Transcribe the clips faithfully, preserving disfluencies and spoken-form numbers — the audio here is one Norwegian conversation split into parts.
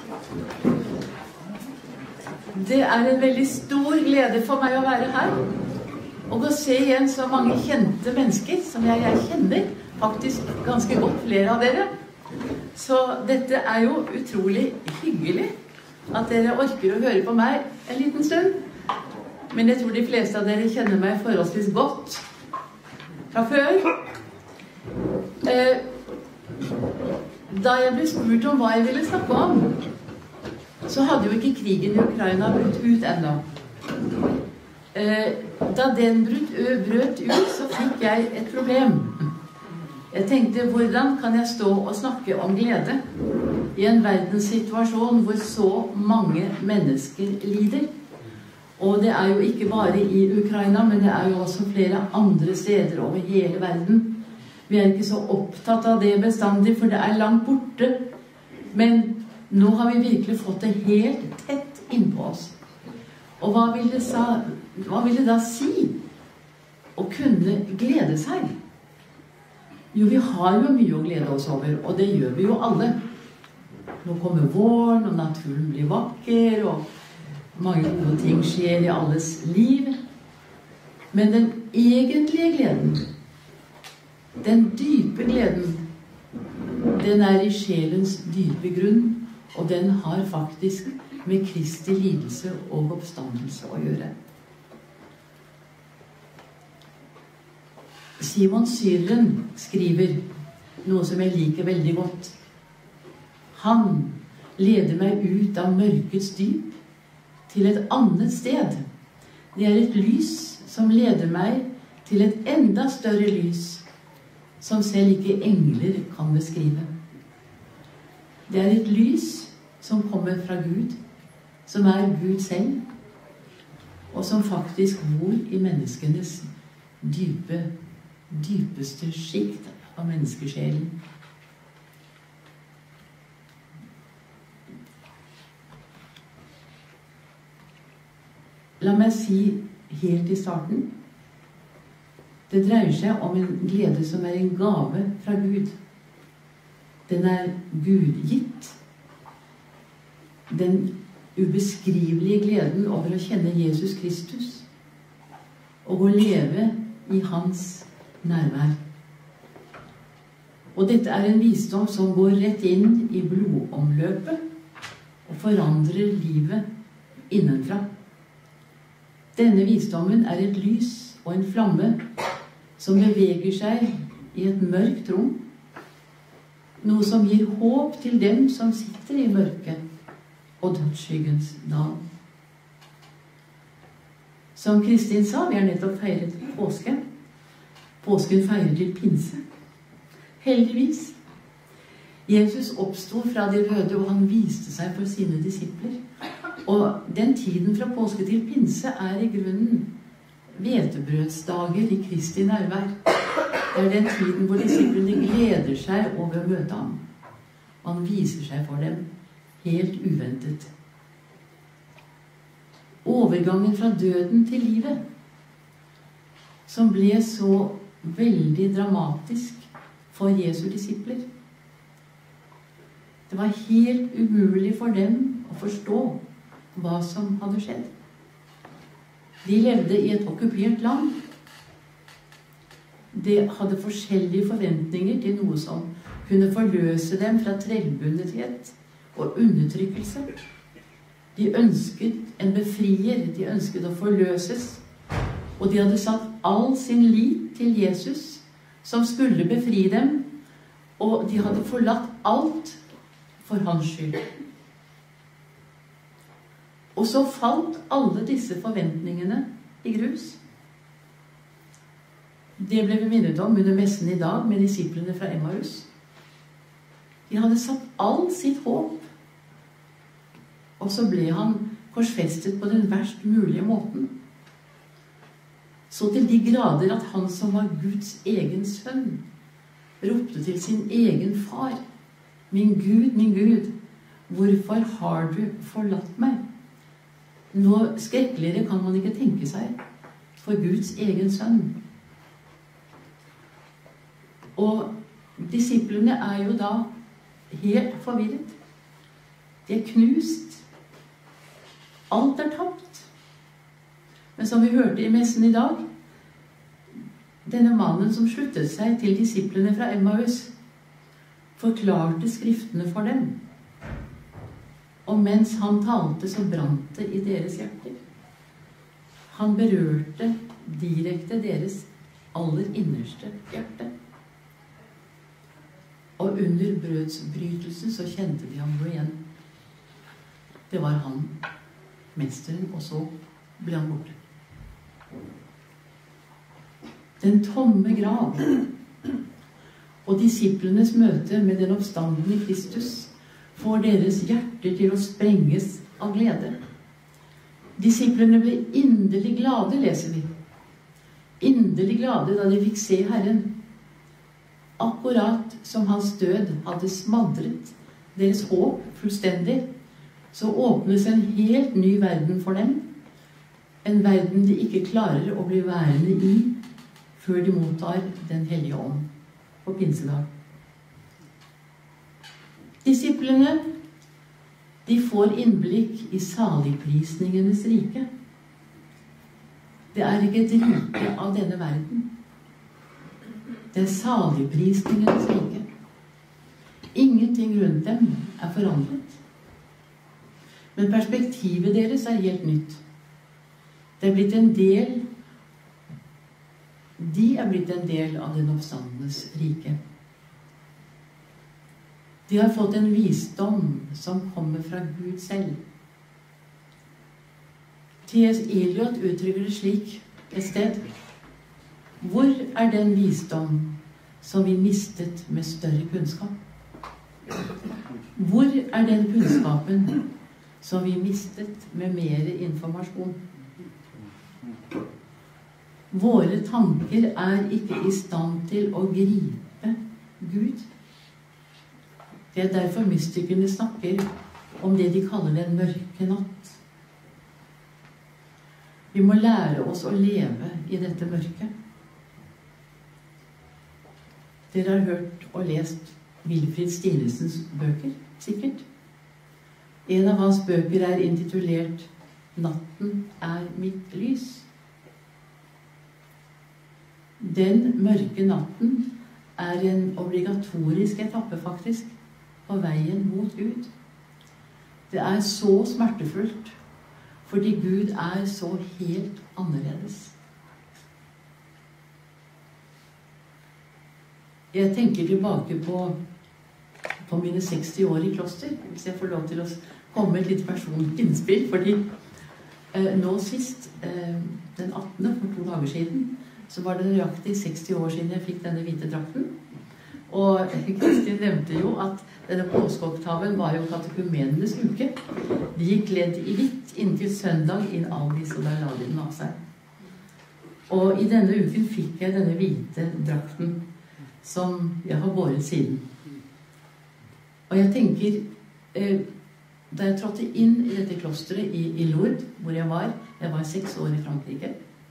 Det er en veldig stor glede for meg å være her, og å se igjen så mange kjente mennesker som jeg, jeg kjenner, faktisk ganske godt, flere av dere. Så dette er jo utrolig hyggelig at dere orker å høre på meg en liten stund. Men jeg tror de fleste av dere kjenner meg forholdsvis godt fra før. Eh, da jeg ble spurt om hva jeg ville snakke om, så hadde jo ikke krigen i Ukraina brutt ut ennå. Eh, da den brøt, brøt ut, så fikk jeg et problem. Jeg tenkte, hvordan kan jeg stå og snakke om glede i en verdenssituasjon hvor så mange mennesker lider? Og det er jo ikke bare i Ukraina, men det er jo også flere andre steder over hele verden. Vi er ikke så opptatt av det bestandig, for det er langt borte. Men nå har vi virkelig fått det helt tett innpå oss. Og hva vil det, sa, hva vil det da si å kunne glede seg? Jo, vi har jo mye å glede oss over, og det gjør vi jo alle. Nå kommer våren, og naturen blir vakker, og mange gode ting skjer i alles liv. Men den egentlige gleden, den dype gleden, den er i sjelens dype grunn, og den har faktisk med Kristi lidelse og oppstandelse å gjøre. Simon Syren skriver noe som jeg liker veldig godt. Han leder meg ut av mørkets dyp til et annet sted. Det er et lys som leder meg til et enda større lys, som selv ikke engler kan beskrive. Det er et lys som kommer fra Gud, som er Gud selv, og som faktisk bor i menneskenes dype, dypeste skikt av menneskesjelen. La meg si helt i starten, det dreier seg om en glede som er en gave fra Gud. Den er Gud-gitt. Den ubeskrivelige gleden over å kjenne Jesus Kristus og å leve i hans nærvær. Og dette er en visdom som går rett inn i blodomløpet og forandrer livet innenfra. Denne visdommen er et lys og en flamme som beveger seg i et mørkt rom, noe som gir håp til dem som sitter i mørket og dødsskyggens dal. Som Kristin sa, vi har nettopp feiret påske. Påsken feirer til pinse. Heldigvis. Jesus oppstod fra de døde, og han viste seg for sine disipler. Og den tiden fra påske til pinse er i grunnen hvetebrødsdager i Kristi nærvær. Det er den tiden hvor disiplene gleder seg over å møte ham. Han viser seg for dem helt uventet. Overgangen fra døden til livet, som ble så veldig dramatisk for Jesu disipler. Det var helt umulig for dem å forstå hva som hadde skjedd. De levde i et okkupert land. De hadde forskjellige forventninger til noe som kunne forløse dem fra trellbundethet og undertrykkelse. De ønsket en befrier, de ønsket å forløses, og de hadde satt all sin lit til Jesus, som skulle befri dem, og de hadde forlatt alt for hans skyld. Og så falt alle disse forventningene i grus. Det ble vi minnet om under messen i dag med disiplene fra Emmaus. De hadde satt all sitt håp, og så ble han korsfestet på den verst mulige måten. Så til de grader at han som var Guds egen sønn, ropte til sin egen far: «Min Gud, min Gud, hvorfor har du forlatt meg?» Noe skrekkeligere kan man ikke tenke seg for Guds egen sønn. Og disiplene er jo da helt forvirret. De er knust. Alt er tapt. Men som vi hørte i messen i dag, denne mannen som sluttet seg til disiplene fra Emmaus, forklarte skriftene for dem. Og mens han talte, så brant det i deres hjerter. Han berørte direkte deres aller innerste hjerte. Og under brødsbrytelsen så kjente de ham jo igjen. Det var han, mesteren, og så ble han borte. Den tomme grav og disiplenes møte med den oppstandende Kristus får deres hjerter til å sprenges av glede. Disiplene ble inderlig glade, leser vi. Inderlig glade da de fikk se Herren. Akkurat som hans død hadde smadret deres håp fullstendig, så åpnes en helt ny verden for dem. En verden de ikke klarer å bli værende i før de mottar Den hellige ånd på pinsedag. Disiplene, de får innblikk i saligprisningenes rike. Det er ikke et rike av denne verden. Det er saligprisningenes rike. Ingenting rundt dem er forandret. Men perspektivet deres er helt nytt. Det er blitt en del De er blitt en del av den oppstandenes rike. De har fått en visdom som kommer fra Gud selv. T S Eliot uttrykker det slik et sted: hvor er den visdom som vi mistet med større kunnskap? Hvor er den kunnskapen som vi mistet med mer informasjon? Våre tanker er ikke i stand til å gripe Gud. Det er derfor mystikerne snakker om det de kaller den mørke natt. Vi må lære oss å leve i dette mørket. Dere har hørt og lest Wilfrid Stinesens bøker, sikkert. En av hans bøker er intitulert «Natten er mitt lys». Den mørke natten er en obligatorisk etappe, faktisk, på veien mot Gud. Det er så smertefullt, fordi Gud er så helt annerledes. Jeg tenker tilbake på, på mine seksti år i kloster, hvis jeg får lov til å komme med et litt personlig innspill, fordi eh, nå sist, eh, den attende for to dager siden, så var det nøyaktig seksti år siden jeg fikk denne hvite drakten. Og Kristin nevnte jo at denne påskeoktaven var jo katekumenenes uke. De gikk kledd i hvitt inntil søndag inn avvis, og der la de den av seg. Og i denne uken fikk jeg denne hvite drakten, som jeg har båret siden. Og jeg tenker, eh, da jeg trådte inn i dette klosteret i, i Lourdes, hvor jeg var, jeg var seks år i Frankrike,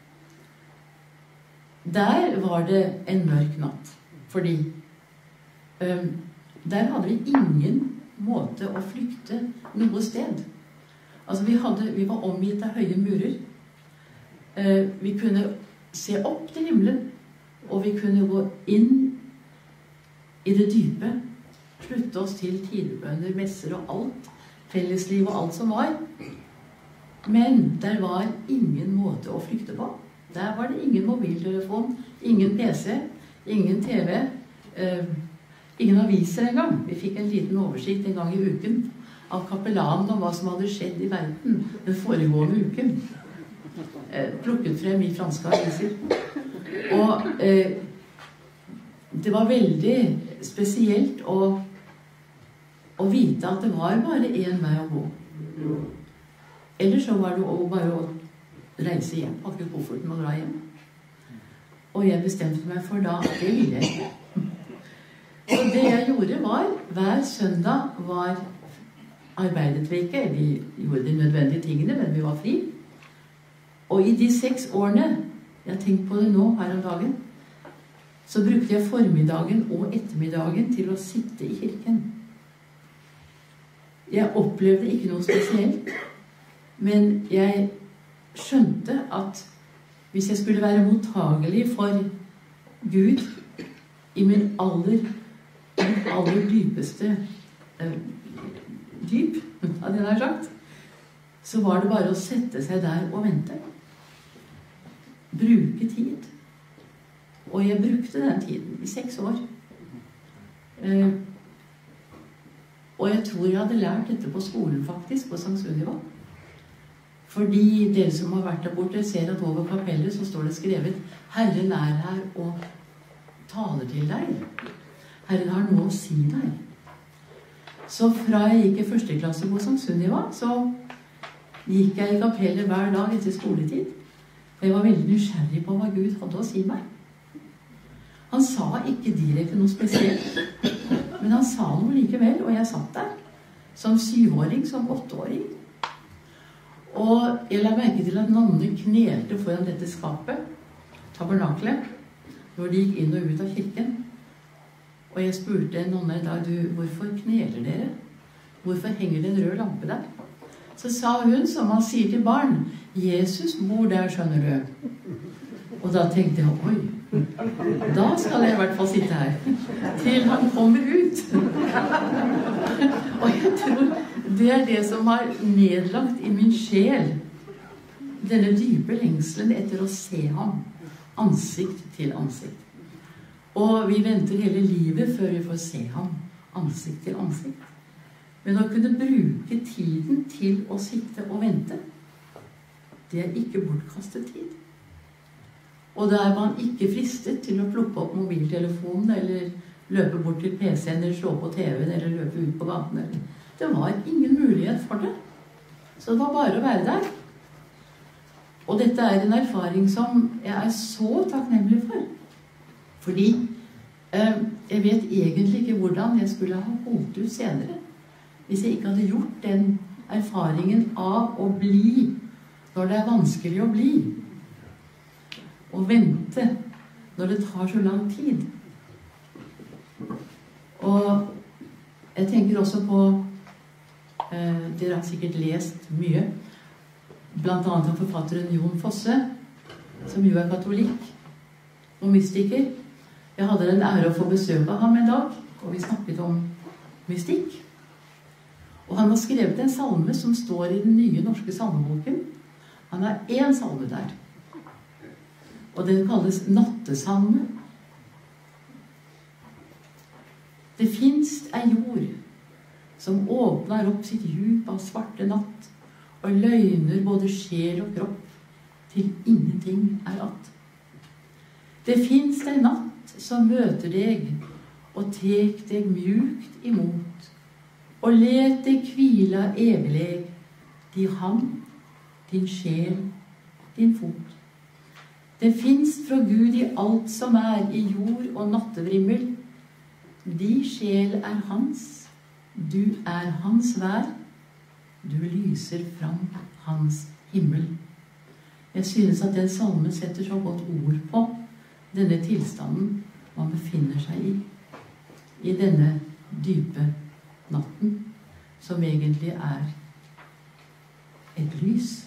der var det en mørk natt, fordi um, der hadde vi ingen måte å flykte noe sted. Altså vi, hadde, vi var omgitt av høye murer. Uh, vi kunne se opp til himmelen, og vi kunne gå inn i det dype, slutte oss til tidebønner, messer og alt, fellesliv og alt som var. Men der var ingen måte å flykte på. Der var det ingen mobiltelefon, ingen P C, ingen T V, eh, ingen aviser engang. Vi fikk en liten oversikt en gang i uken av kapellanen om hva som hadde skjedd i verden den foregående uken. Eh, plukket frem i franske aviser. Og eh, det var veldig spesielt å, å vite at det var bare en vei å gå. Ellers så var det å bare å reise hjem, pakke kofferten og dra hjem. Og jeg bestemte meg for da, det ville jeg ikke. Så det jeg gjorde var, hver søndag var arbeidet vi ikke, vi gjorde de nødvendige tingene, men vi var fri. Og i de seks årene, jeg har tenkt på det nå, her om dagen, så brukte jeg formiddagen og ettermiddagen til å sitte i kirken. Jeg opplevde ikke noe spesielt, men jeg skjønte at hvis jeg skulle være mottagelig for Gud i min aller, min aller dypeste eh, dyp, hadde jeg nær sagt, så var det bare å sette seg der og vente. Bruke tid. Og jeg brukte den tiden i seks år. Eh, og jeg tror jeg hadde lært dette på skolen faktisk, på Sankt Sunniva. Fordi dere som har vært der borte ser at over kapellet så står det skrevet Herren er her og taler til deg. Herren har noe å si deg. Så fra jeg gikk i første klasse på Sankt Sunniva, så gikk jeg i kapellet hver dag etter skoletid. Jeg var veldig nysgjerrig på hva Gud hadde å si meg. Han sa ikke direkte noe spesielt, men han sa noe likevel, og jeg satt der som syvåring, som åtteåring. Og jeg la merke til at nonnene knelte foran dette skapet, tabernaklet, når de gikk inn og ut av kirken. Og jeg spurte nonne da, du, hvorfor kneler dere? Hvorfor henger det en rød lampe der? Så sa hun, som han sier til barn, Jesus bor der, skjønner du. Og da tenkte jeg, oi, da skal jeg i hvert fall sitte her, til han kommer ut. Og jeg tror det er det som har nedlagt i min sjel, denne dype lengselen etter å se ham, ansikt til ansikt. Og vi venter hele livet før vi får se ham, ansikt til ansikt. Men å kunne bruke tiden til å sitte og vente, det er ikke bortkastet tid. Og da er man ikke fristet til å plukke opp mobiltelefonen, eller løpe bort til P C-en, eller slå på T V-en, eller løpe ut på gaten. Eller. Det var ingen mulighet for det. Så det var bare å være der. Og dette er en erfaring som jeg er så takknemlig for. Fordi eh, jeg vet egentlig ikke hvordan jeg skulle ha holdt ut senere, hvis jeg ikke hadde gjort den erfaringen av å bli når det er vanskelig å bli. Og vente når det tar så lang tid. Og jeg tenker også på eh, dere har sikkert lest mye, blant annet av forfatteren Jon Fosse, som jo er katolikk og mystiker. Jeg hadde den ære å få besøk av ham en dag, og vi snakket om mystikk. Og han har skrevet en salme som står i den nye norske salmeboken. Han har én salme der. Og den kalles Nattesalme. Det finst ei jord som åpner opp sitt djup av svarte natt og løgner både sjel og kropp til ingenting er att. Det finst ei natt som møter deg og tek deg mjukt imot og let deg hvila evileg din hand, din sjel, din fot. Det finst fra Gud i alt som er i jord og nattevrimmel. Di sjel er hans, du er hans vær, du lyser fram hans himmel. Jeg synes at den salmen setter så godt ord på denne tilstanden man befinner seg i, i denne dype natten, som egentlig er et lys.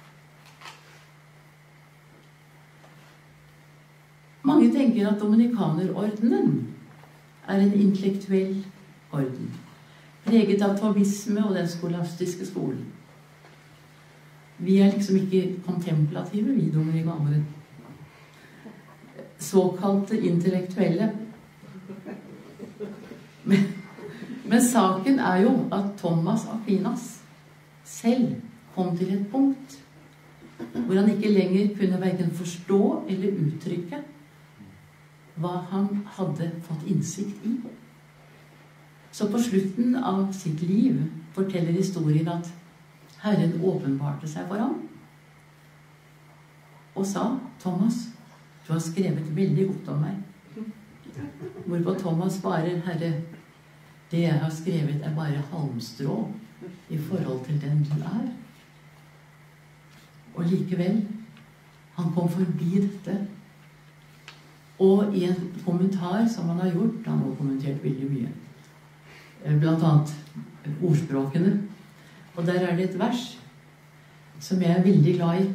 Mange tenker at Dominikanerordenen er en intellektuell orden, preget av fauvisme og den skolastiske skolen. Vi er liksom ikke kontemplative, vi dominikanere. Såkalte intellektuelle. Men, men saken er jo at Thomas Aquinas selv kom til et punkt hvor han ikke lenger kunne hverken forstå eller uttrykke hva han hadde fått innsikt i. Så på slutten av sitt liv forteller historien at Herren åpenbarte seg for ham og sa, Thomas, du har skrevet veldig godt om meg. Hvorpå Thomas svarer, Herre, det jeg har skrevet er bare halmstrå i forhold til den du er. Og likevel, han kom forbi dette. Og i en kommentar som han har gjort, han har kommentert veldig mye, blant annet ordspråkene. Og der er det et vers som jeg er veldig glad i.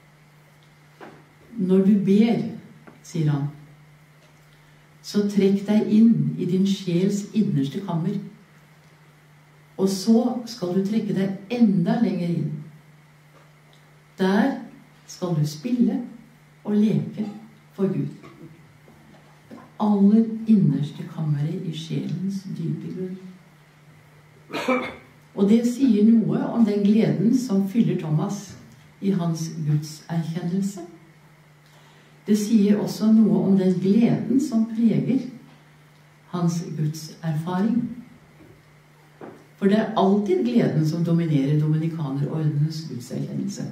Når du ber, sier han, så trekk deg inn i din sjels innerste kammer. Og så skal du trekke deg enda lenger inn. Der skal du spille og leke for Gud. Det aller innerste kammeret i sjelens dype grunn. Og det sier noe om den gleden som fyller Thomas i hans gudserkjennelse. Det sier også noe om den gleden som preger hans gudserfaring. For det er alltid gleden som dominerer dominikanerordenens gudserkjennelse.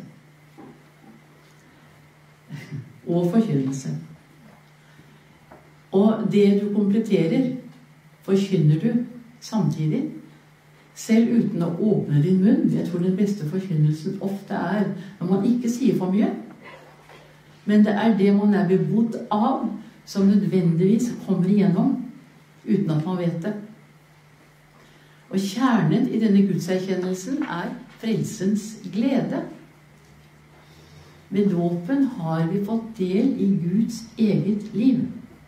Og forkynnelse. Og det du kompletterer, forkynner du samtidig, selv uten å åpne din munn. Jeg tror den beste forkynnelsen ofte er når man ikke sier for mye, men det er det man er bebodd av, som nødvendigvis kommer igjennom, uten at man vet det. Og kjernen i denne gudserkjennelsen er frelsens glede. Ved dåpen har vi fått del i Guds eget liv.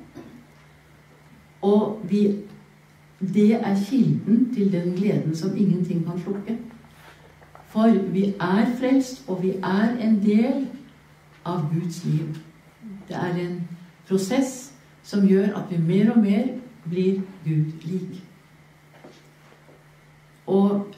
Og vi, det er kilden til den gleden som ingenting kan slukke. For vi er frelst, og vi er en del av Guds liv. Det er en prosess som gjør at vi mer og mer blir Gud lik. Og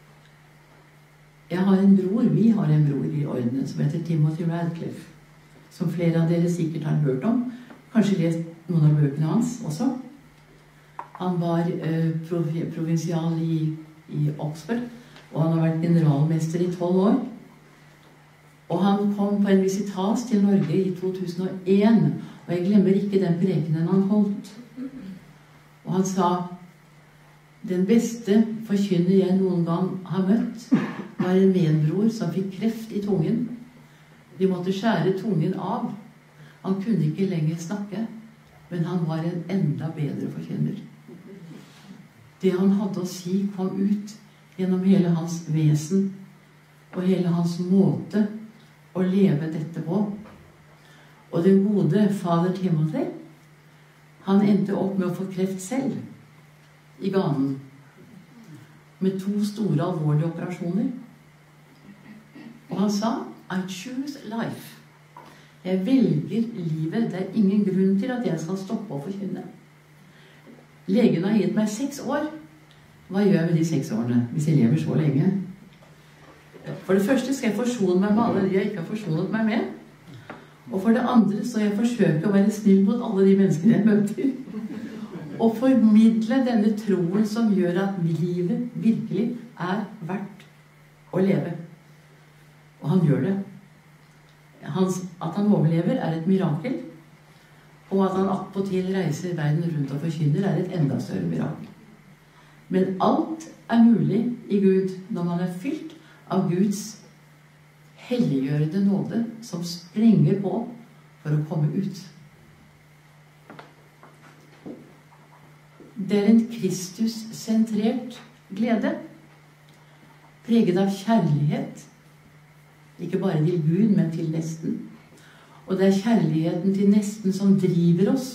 jeg har en bror, vi har en bror i ordenen som heter Timothy Radcliffe, som flere av dere sikkert har hørt om, kanskje lest noen av bøkene hans også. Han var eh, provinsial i, i Oxford, og han har vært generalmester i tolv år. Og han kom på en visitas til Norge i to tusen og en, og jeg glemmer ikke den prekenen han holdt. Og han sa, den beste forkynner jeg noen gang har møtt, var en medbror som fikk kreft i tungen. De måtte skjære tungen av. Han kunne ikke lenger snakke, men han var en enda bedre forkynner. Det han hadde å si kom ut gjennom hele hans vesen, og hele hans måte å leve dette på. Og den gode fader Timothy, han endte opp med å få kreft selv i ganen, med to store alvorlige operasjoner. Og han sa, I choose life. Jeg velger livet. Det er ingen grunn til at jeg skal stoppe å forkynne. Legen har gitt meg seks år. Hva gjør jeg med de seks årene, hvis jeg lever så lenge? For det første skal jeg forsone meg med alle de jeg ikke har forsonet meg med. Og for det andre så jeg forsøker å være snill mot alle de menneskene jeg møter. Og formidle denne troen som gjør at livet virkelig er verdt å leve. Og han gjør det. Hans, at han overlever er et mirakel. Og at han attpåtil reiser verden rundt og forkynner er et enda større mirakel. Men alt er mulig i Gud når man er fylt av Guds helliggjørende nåde som sprenger på for å komme ut. Det er en Kristus-sentrert glede, preget av kjærlighet, ikke bare til Gud, men til nesten. Og det er kjærligheten til nesten som driver oss.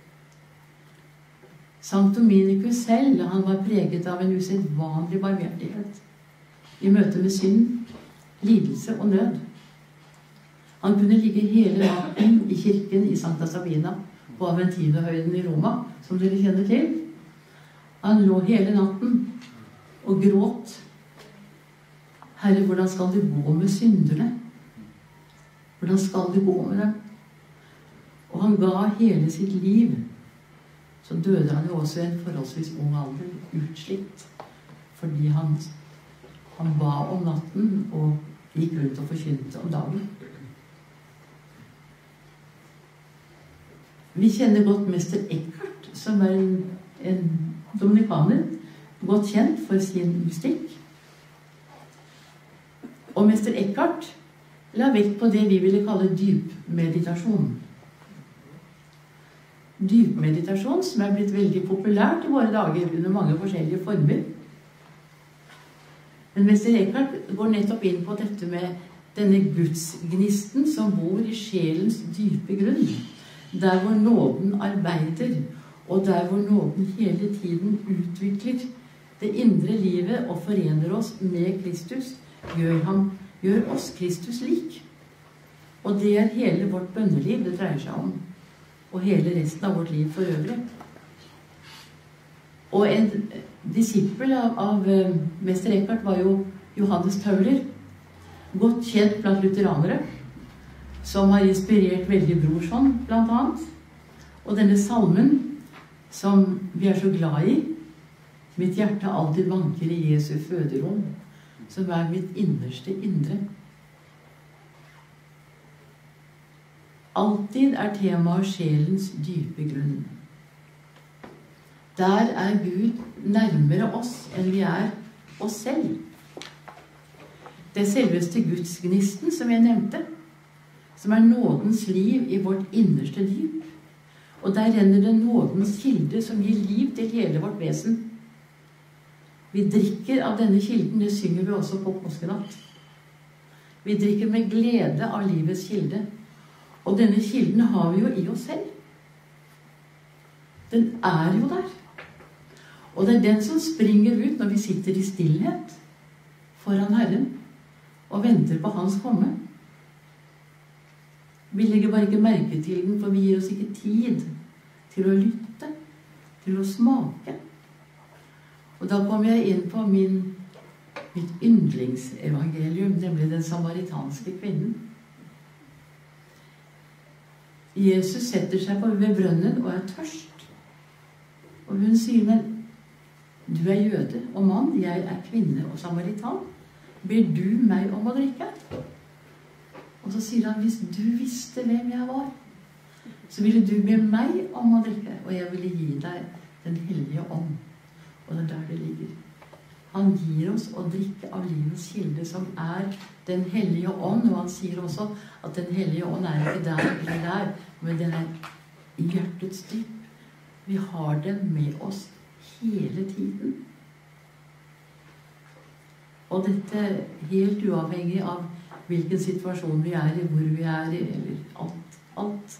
Sankt Dominikus selv, han var preget av en usedvanlig barmhjertighet i møte med synd, lidelse og nød. Han kunne ligge hele natten i kirken i Sankta Sabina på Aventinehøyden i Roma, som dere kjenner til. Han lå hele natten og gråt. Herre, hvordan skal det gå med synderne? Hvordan skal det gå med dem? Og han ga hele sitt liv. Så døde han jo også i en forholdsvis ung alder, utslitt, fordi han, han ba om natten og gikk rundt og forkynte om dagen. Vi kjenner godt mester Eckhart, som er en, en dominikaner, godt kjent for sin mystikk. Og mester Eckhart la vekt på det vi ville kalle dypmeditasjon. Dypmeditasjon som er blitt veldig populært i våre dager under mange forskjellige former. Men mester Eckhart går nettopp inn på dette med denne gudsgnisten som bor i sjelens dype grunn, der hvor nåden arbeider, og der hvor nåden hele tiden utvikler det indre livet og forener oss med Kristus, gjør, ham, gjør oss Kristus lik. Og det er hele vårt bønneliv det dreier seg om, og hele resten av vårt liv for øvrig. Og en disippel av, av mester Eckhart var jo Johannes Tauler, godt kjent blant lutheranere, som har inspirert veldig Brorson, blant annet. Og denne salmen, som vi er så glad i, mitt hjerte alltid vanker i Jesu føderom, som er mitt innerste indre. Alltid er temaet sjelens dype grunn. Der er Gud nærmere oss enn vi er oss selv. Det selveste gudsgnisten som jeg nevnte, som er nådens liv i vårt innerste dyp. Og der renner det nådens kilde som gir liv til hele vårt vesen. Vi drikker av denne kilden, det synger vi også på påskenatt. Vi drikker med glede av livets kilde. Og denne kilden har vi jo i oss selv. Den er jo der. Og det er den som springer ut når vi sitter i stillhet foran Herren og venter på hans komme. Vi legger bare ikke merke til den, for vi gir oss ikke tid til å lytte, til å smake. Og da kommer jeg inn på min, mitt yndlingsevangelium, nemlig den samaritanske kvinnen. Jesus setter seg på ved brønnen og er tørst. Og hun sier, men du er jøde og mann, jeg er kvinne og samaritan. Ber du meg om å drikke? Og så sier han, hvis du visste hvem jeg var, så ville du be meg om å drikke, og jeg ville gi deg den hellige ånd. Og det er der det ligger. Han gir oss å drikke av livets kilde, som er den hellige ånd. Og han sier også at den hellige ånd er ikke der eller der, men den er i hjertets dyp. Vi har den med oss hele tiden. Og dette helt uavhengig av hvilken situasjon vi er i, hvor vi er i, eller alt, alt.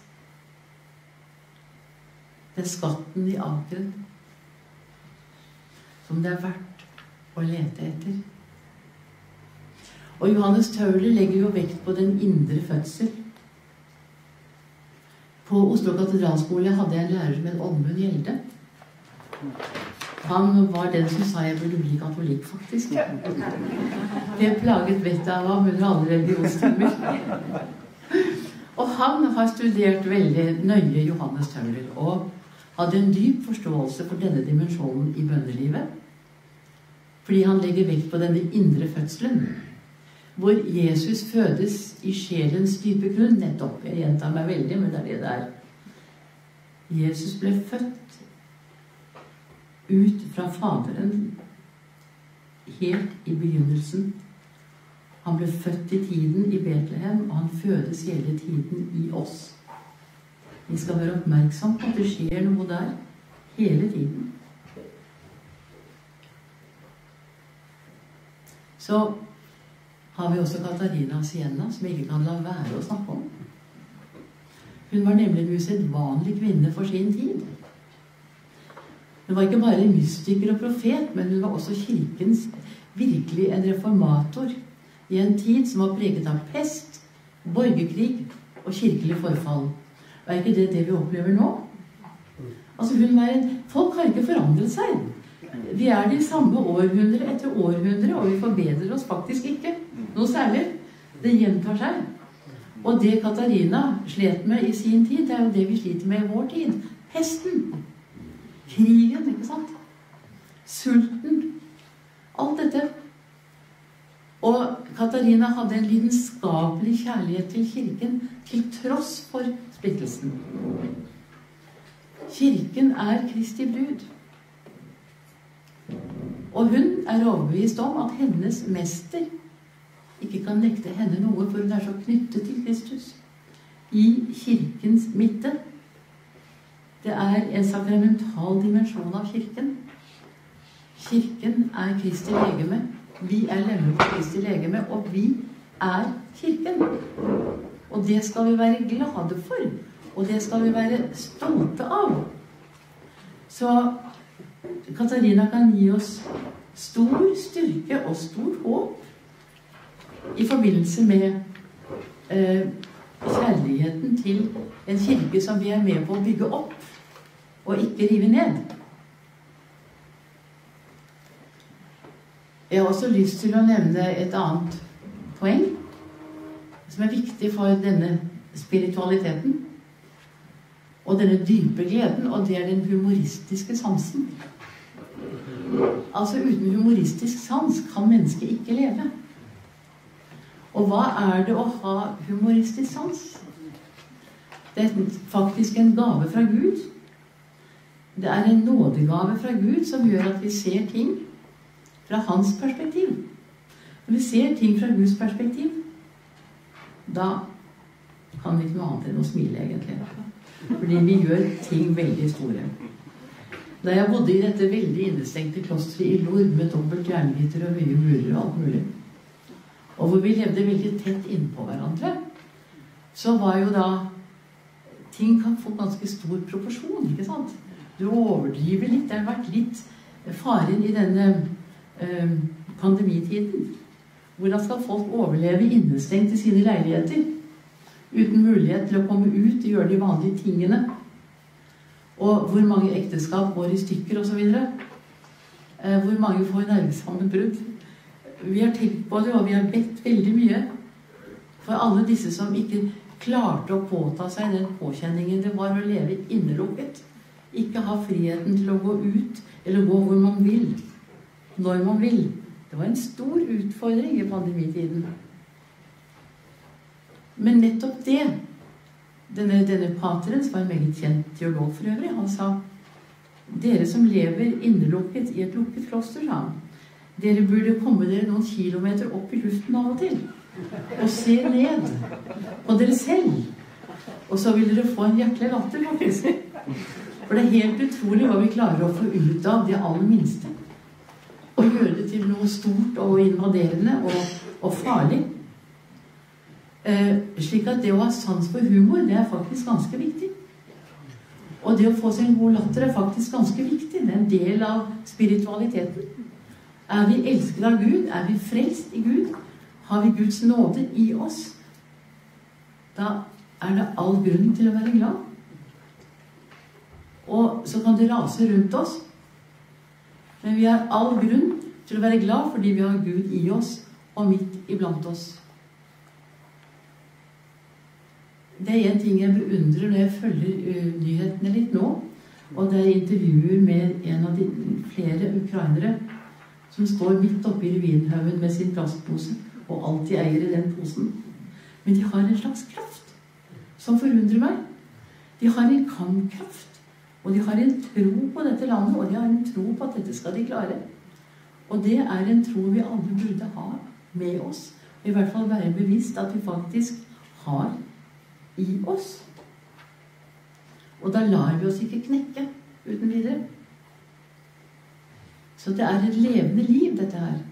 Det er skatten i akeren som det er verdt å lete etter. Og Johannes Tauler legger jo vekt på den indre fødsel. På Oslo katedralskole hadde jeg en lærer som het Oddmund Gjelde. Han var den som sa jeg burde bli katolikk, faktisk. Det plaget vettet av ham under alle religionstimer. Og han har studert veldig nøye Johannes Tauler, og hadde en dyp forståelse for denne dimensjonen i bønnelivet. Fordi han legger vekt på denne indre fødselen, hvor Jesus fødes i sjelens dype grunn, nettopp. Jeg gjentar meg veldig, men det er det der. Jesus ble født ut fra Faderen helt i begynnelsen. Han ble født i tiden i Betlehem, og han fødes hele tiden i oss. Vi skal være oppmerksom på at det skjer noe der hele tiden. Så har vi også Katarina Siena, som jeg ikke kan la være å snakke om. Hun var nemlig en usedvanlig kvinne for sin tid. Hun var ikke bare mystiker og profet, men hun var også kirkens virkelig en reformator i en tid som var preget av pest, borgerkrig og kirkelig forfall. Er ikke det det vi opplever nå? Altså hun var en... Folk har ikke forandret seg. Vi er de samme århundre etter århundre, og vi forbedrer oss faktisk ikke. Noe særlig. Det gjentar seg. Og det Katarina slet med i sin tid, det er jo det vi sliter med i vår tid. Pesten. Krigen, ikke sant? Sulten. Alt dette. Og Katarina hadde en lidenskapelig kjærlighet til kirken, til tross for splittelsen. Kirken er Kristi brud. Og hun er overbevist om at hennes mester ikke kan nekte henne noe, for hun er så knyttet til Kristus. I kirkens midte. Det er en sakramental dimensjon av kirken. Kirken er Kristi legeme, Vi er lemmer på Kristi legeme, og vi er kirken. Og det skal vi være glade for, og det skal vi være stolte av. Så Katarina kan gi oss stor styrke og stor håp i forbindelse med eh, kjærligheten til en kirke som vi er med på å bygge opp, og ikke rive ned. Jeg har også lyst til å nevne et annet poeng som er viktig for denne spiritualiteten og denne dype gleden, og det er den humoristiske sansen. Altså uten humoristisk sans kan mennesket ikke leve. Og hva er det å ha humoristisk sans? Det er faktisk en gave fra Gud. Det er en nådegave fra Gud som gjør at vi ser ting fra hans perspektiv. Når vi ser ting fra Guds perspektiv, da kan vi ikke noe annet enn å smile egentlig. Fordi vi gjør ting veldig store. Da jeg bodde i dette veldig innestengte klosteret i Lor med dobbelt jerngitter og høye murer og alt mulig, og hvor vi levde veldig tett innpå hverandre, så var jo da ting kan få ganske stor proporsjon, ikke sant? Du overdriver litt. Det har vært litt faren i denne eh, pandemitiden. Hvordan skal folk overleve innestengt i sine leiligheter uten mulighet til å komme ut og gjøre de vanlige tingene? Og hvor mange ekteskap går i stykker og så videre? Eh, hvor mange får nervesammenbrudd? Vi har tenkt på det, og vi har bedt veldig mye for alle disse som ikke klarte å påta seg den påkjenningen det var å leve innelukket. Ikke ha friheten til å gå ut, eller gå hvor man vil, når man vil. Det var en stor utfordring i pandemitiden. Men nettopp det, denne, denne pateren, som var en meget kjent teolog for øvrig, han sa, dere som lever innelukket i et lukket kloster, sa han, dere burde komme dere noen kilometer opp i luften av og til, og se ned på dere selv. Og så vil dere få en hjertelig latter, faktisk. For det er helt utrolig hva vi klarer å få ut av det aller minste. Og gjøre det til noe stort og invaderende og, og farlig. Eh, slik at det å ha sans for humor, det er faktisk ganske viktig. Og det å få seg en god latter er faktisk ganske viktig. Det er en del av spiritualiteten. Er vi elsket av Gud? Er vi frelst i Gud? Har vi Guds nåde i oss? Da er det all grunn til å være glad. Og så kan det rase rundt oss. Men vi har all grunn til å være glad fordi vi har Gud i oss og midt iblant oss. Det er en ting jeg beundrer når jeg følger uh, nyhetene litt nå. Og det er intervjuer med en av de flere ukrainere som står midt oppe i ruinhaugen med sin plastpose og alltid eier i den posen. Men de har en slags kraft som forundrer meg. De har en kampkraft. Og de har en tro på dette landet, og de har en tro på at dette skal de klare. Og det er en tro vi alle burde ha med oss. I hvert fall være bevisst at vi faktisk har i oss. Og da lar vi oss ikke knekke uten videre. Så det er et levende liv, dette her.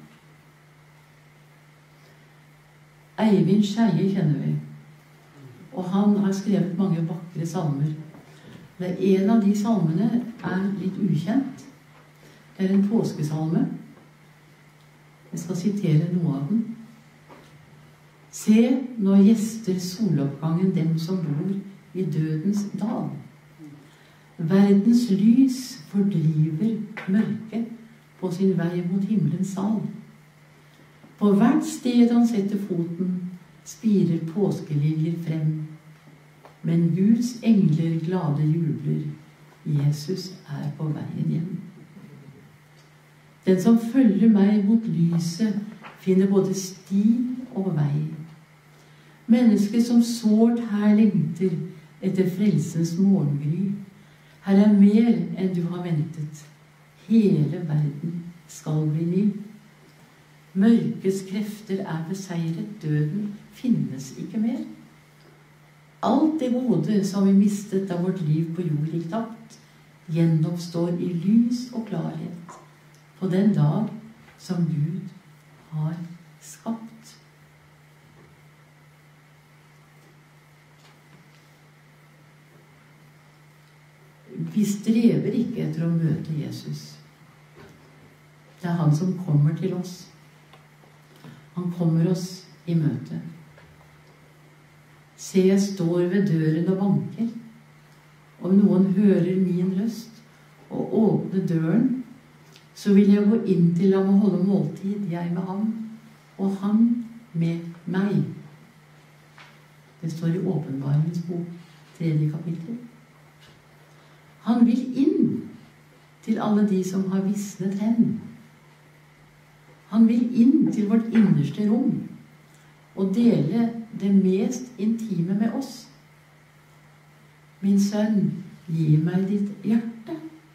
Eivind Skeie kjenner vi. Og han har skrevet mange vakre salmer. En av de salmene er litt ukjent. Det er en påskesalme. Jeg skal sitere noe av den. Se, nå gjester soloppgangen dem som bor i dødens dal. Verdens lys fordriver mørke på sin vei mot himmelens sal. På hvert sted han setter foten, spirer påskeliljer frem. Men Guds engler glade jubler. Jesus er på veien hjem. Den som følger meg mot lyset, finner både sti og vei. Mennesket som sårt her lengter etter frelsens morgengry. Her er mer enn du har ventet. Hele verden skal bli ny. Mørkets krefter er beseiret. Døden finnes ikke mer. Alt det gode som vi mistet da vårt liv på jord gikk tapt, gjenoppstår i lys og klarhet på den dag som Gud har skapt. Vi strever ikke etter å møte Jesus. Det er han som kommer til oss. Han kommer oss i møte. Se, jeg står ved døren og banker. Om noen hører min røst og åpner døren, så vil jeg gå inn til ham og holde måltid, jeg med ham, og han med meg. Det står i Åpenbaringens bok, tredje kapittel. Han vil inn til alle de som har visnet hen. Han vil inn til vårt innerste rom og dele det mest intime med oss. Min sønn, gi meg ditt hjerte.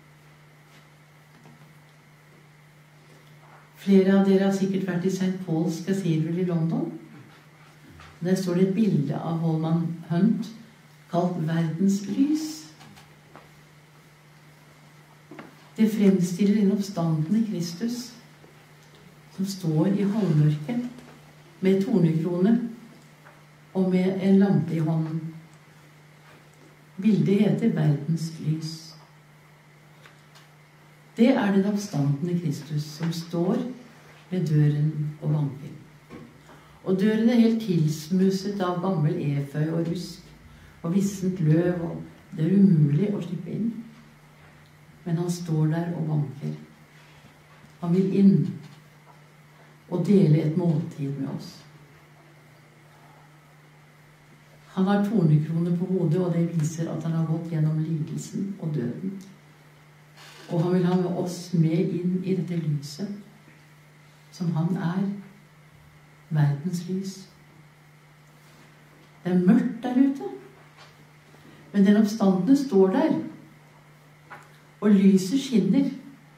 Flere av dere har sikkert vært i Saint Paul's Cathedral i London. Der står det et bilde av Holman Hunt kalt verdens lys. Det fremstiller en oppstandende Kristus som står i halvmørket med tornekrone og med en lampe i hånden. Bildet heter verdens lys. Det er den oppstandende Kristus som står ved døren og banker. Og døren er helt tilsmusset av gammel efeu og rusk og vissent løv, og det er umulig å slippe inn. Men han står der og banker. Han vil inn og dele et måltid med oss. Han har tornekrone på hodet, og det viser at han har gått gjennom lidelsen og døden. Og han vil ha med oss med inn i dette lyset, som han er, verdens lys. Det er mørkt der ute, men den oppstandende står der, og lyset skinner.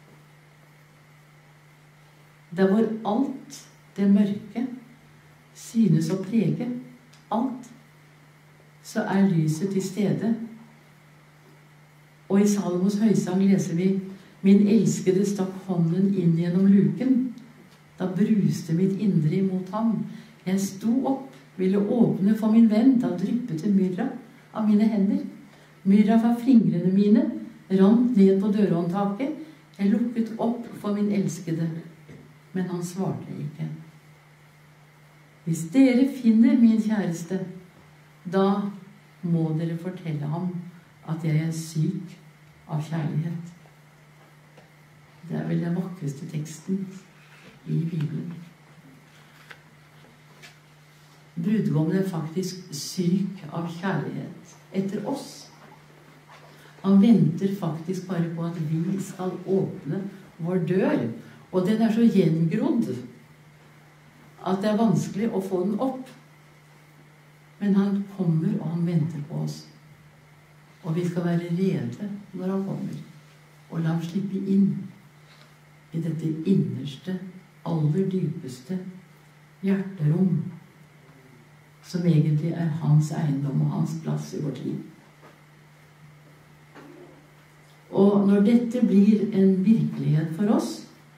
Der hvor alt det mørke synes å prege alt, så er lyset til stede. Og i Salmos høysang leser vi: Min elskede stakk hånden inn gjennom luken. Da bruste mitt indre imot ham. Jeg sto opp, ville åpne for min venn. Da dryppet det myrra av mine hender. Myrra fra fingrene mine rant ned på dørhåndtaket. Jeg lukket opp for min elskede, men han svarte ikke. Hvis dere finner min kjæreste, da må dere fortelle ham at jeg er syk av kjærlighet. Det er vel den vakreste teksten i Bibelen. Brudgommen er faktisk syk av kjærlighet etter oss. Han venter faktisk bare på at vi skal åpne vår dør, og den er så gjengrodd at det er vanskelig å få den opp. Men han kommer, og han venter på oss. Og vi skal være rede når han kommer, og la ham slippe inn i dette innerste, aller dypeste hjerterom, som egentlig er hans eiendom og hans plass i vårt liv. Og når dette blir en virkelighet for oss,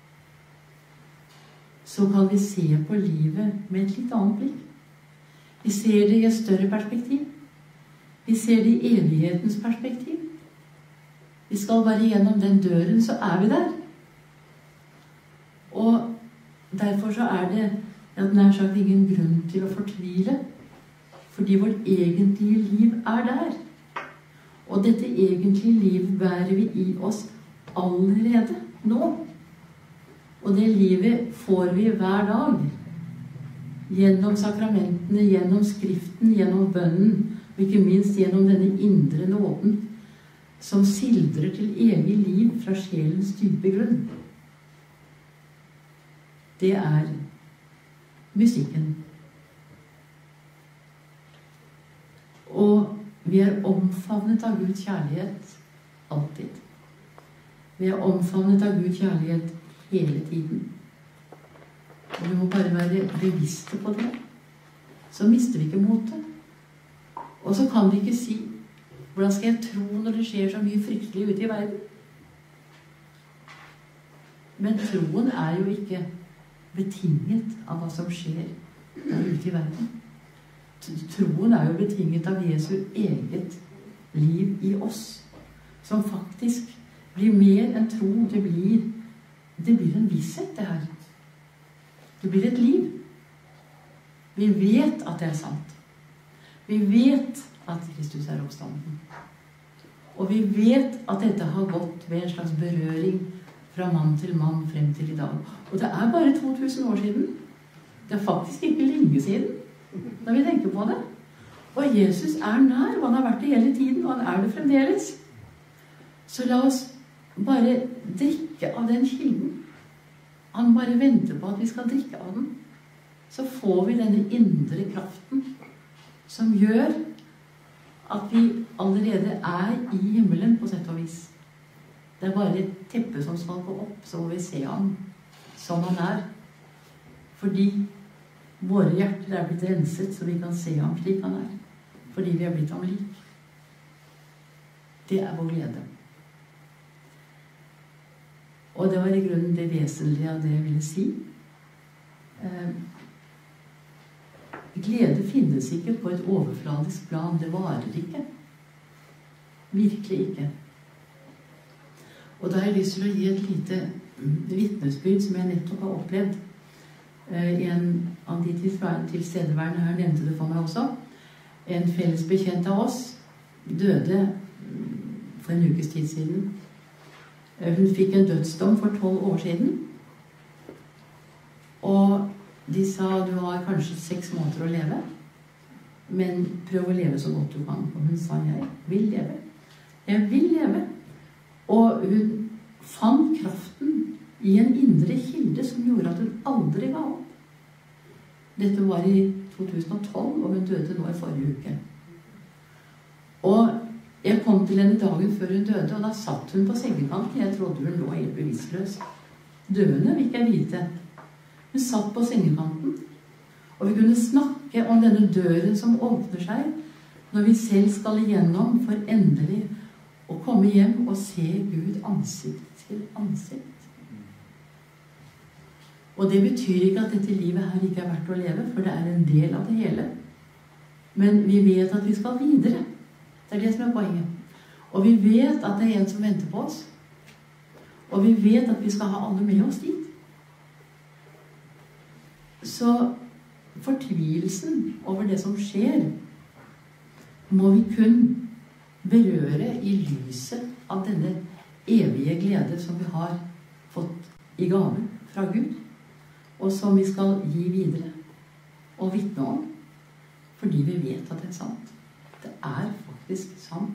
så kan vi se på livet med et litt annet blikk. Vi ser det i et større perspektiv. Vi ser det i evighetens perspektiv. Vi skal bare gjennom den døren, så er vi der. Og derfor så er det at nær sagt ingen grunn til å fortvile, fordi vårt egentlige liv er der. Og dette egentlige liv bærer vi i oss allerede nå. Og det livet får vi hver dag. Gjennom sakramentene, gjennom skriften, gjennom bønnen, og ikke minst gjennom denne indre nåden, som sildrer til evig liv fra sjelens dype grunn. Det er musikken. Og vi er omfavnet av Guds kjærlighet alltid. Vi er omfavnet av Guds kjærlighet hele tiden. Og vi må bare være bevisste på det. Så mister vi ikke motet. Og så kan vi ikke si: hvordan skal jeg tro når det skjer så mye fryktelig ute i verden? Men troen er jo ikke betinget av hva som skjer der ute i verden. Troen er jo betinget av Jesu eget liv i oss, som faktisk blir mer enn tro. Det blir, det blir en visshet, det her. Det blir et liv. Vi vet at det er sant. Vi vet at Kristus er oppstanden. Og vi vet at dette har gått ved en slags berøring fra mann til mann frem til i dag. Og det er bare to tusen år siden. Det er faktisk ikke lenge siden, når vi tenker på det. Og Jesus er nær, og han har vært det hele tiden, og han er det fremdeles. Så la oss bare drikke av den kilden. Han bare venter på at vi skal drikke av den. Så får vi denne indre kraften som gjør at vi allerede er i himmelen på sett og vis. Det er bare et teppe som skal gå opp, så må vi se ham som han er. Fordi våre hjerter er blitt renset, så vi kan se ham slik han er. Fordi vi er blitt ham lik. Det er vår glede. Og det var i grunnen det vesentlige av det jeg ville si. Eh, glede finnes ikke på et overfladisk plan. Det varer ikke. Virkelig ikke. Og da har jeg lyst til å gi et lite vitnesbyrd som jeg nettopp har opplevd. Eh, en av de tilstedeværende her nevnte det for meg også. En felles bekjent av oss døde for en ukes tid siden. Hun fikk en dødsdom for tolv år siden. Og de sa du har kanskje seks måneder å leve, men prøv å leve så godt du kan. Og hun sa jeg vil leve. Jeg vil leve. Og hun fant kraften i en indre kilde som gjorde at hun aldri ga opp. Dette var i to tusen og tolv, og hun døde nå i forrige uke. Og jeg kom til henne dagen før hun døde, og da satt hun på sengekanten. Jeg trodde hun lå helt bevisstløs. Døende vil ikke jeg vite. Hun satt på sengekanten, og vi kunne snakke om denne døren som åpner seg når vi selv skal igjennom for endelig å komme hjem og se Gud ansikt til ansikt. Og det betyr ikke at dette livet her ikke er verdt å leve, for det er en del av det hele. Men vi vet at vi skal videre. Det er det som er poenget. Og vi vet at det er en som venter på oss. Og vi vet at vi skal ha alle med oss dit. Så fortvilelsen over det som skjer, må vi kun berøre i lyset av denne evige glede som vi har fått i gave fra Gud, og som vi skal gi videre og vitne om, fordi vi vet at det er sant. Det er faktisk sant.